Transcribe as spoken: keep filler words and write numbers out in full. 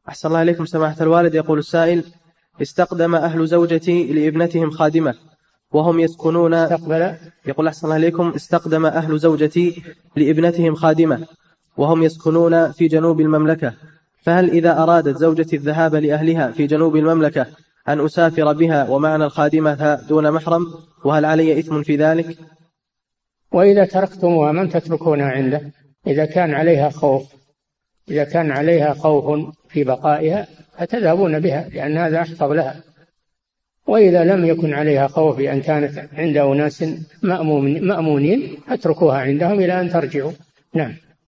أحسن الله إليكم سماحة الوالد. يقول السائل: استقدم أهل زوجتي لابنتهم خادمة وهم يسكنون استقبل يقول أحسن الله إليكم: استقدم أهل زوجتي لابنتهم خادمة وهم يسكنون في جنوب المملكة، فهل إذا أرادت زوجتي الذهاب لأهلها في جنوب المملكة أن أسافر بها ومعنى الخادمة دون محرم، وهل علي إثم في ذلك؟ وإذا تركتموها من تتركونها عنده؟ إذا كان عليها خوف إذا كان عليها خوف في بقائها فتذهبون بها، لأن هذا أحفظ لها. وإذا لم يكن عليها خوف بأن كانت عند أناس مأمونين فاتركوها عندهم إلى أن ترجعوا. نعم.